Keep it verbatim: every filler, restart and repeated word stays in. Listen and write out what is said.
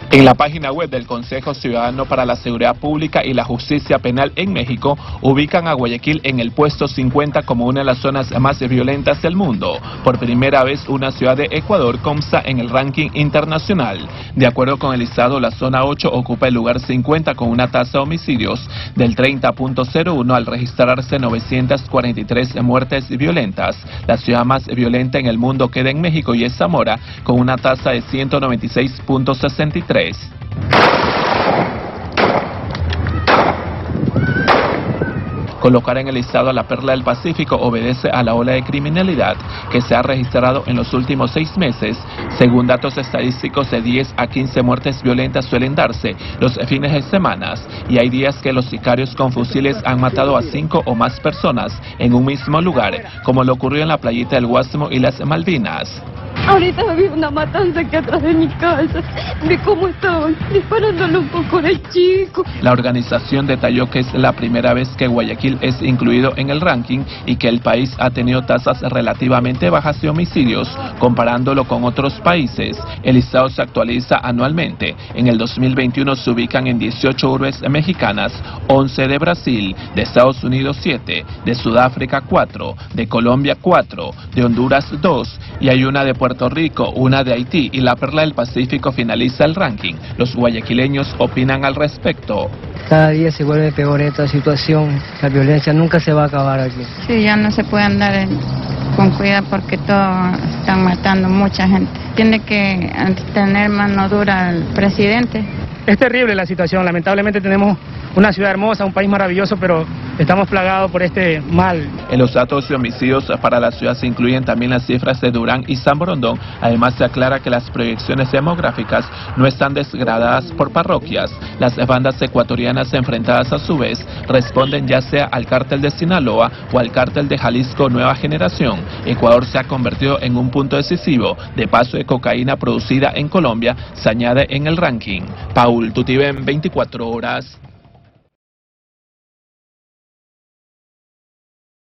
En la página web del Consejo Ciudadano para la Seguridad Pública y la Justicia Penal en México, ubican a Guayaquil en el puesto cincuenta como una de las zonas más violentas del mundo. Por primera vez, una ciudad de Ecuador consta en el ranking internacional. De acuerdo con el listado, la zona ocho ocupa el lugar cincuenta con una tasa de homicidios del treinta punto cero uno al registrarse novecientas cuarenta y tres muertes violentas. La ciudad más violenta en el mundo queda en México y es Zamora, con una tasa de ciento noventa y seis punto sesenta y tres. Colocar en el listado a la Perla del Pacífico obedece a la ola de criminalidad que se ha registrado en los últimos seis meses. Según datos estadísticos, de diez a quince muertes violentas suelen darse los fines de semana, y hay días que los sicarios con fusiles han matado a cinco o más personas en un mismo lugar, como lo ocurrió en la playita del Guásimo y las Malvinas. Ahorita vi una matanza aquí atrás de mi casa, de cómo estaban disparándole un poco al chico. La organización detalló que es la primera vez que Guayaquil es incluido en el ranking y que el país ha tenido tasas relativamente bajas de homicidios comparándolo con otros países. El listado se actualiza anualmente. En el dos mil veintiuno se ubican en dieciocho urbes mexicanas, once de Brasil, de Estados Unidos siete, de Sudáfrica cuatro, de Colombia cuatro, de Honduras dos y hay una de Puerto Rico, una de Haití y la Perla del Pacífico finaliza el ranking. Los guayaquileños opinan al respecto. Cada día se vuelve peor esta situación, la violencia nunca se va a acabar aquí. Sí, ya no se puede andar en, con cuidado porque todos están matando mucha gente. Tiene que tener mano dura el presidente. Es terrible la situación, lamentablemente tenemos una ciudad hermosa, un país maravilloso, pero estamos plagados por este mal. En los datos de homicidios para la ciudad se incluyen también las cifras de Durán y San Borondón. Además se aclara que las proyecciones demográficas no están desgradadas por parroquias. Las bandas ecuatorianas enfrentadas a su vez responden ya sea al cártel de Sinaloa o al cártel de Jalisco Nueva Generación. Ecuador se ha convertido en un punto decisivo de paso de cocaína producida en Colombia, se añade en el ranking. Paul Tutibén, veinticuatro horas.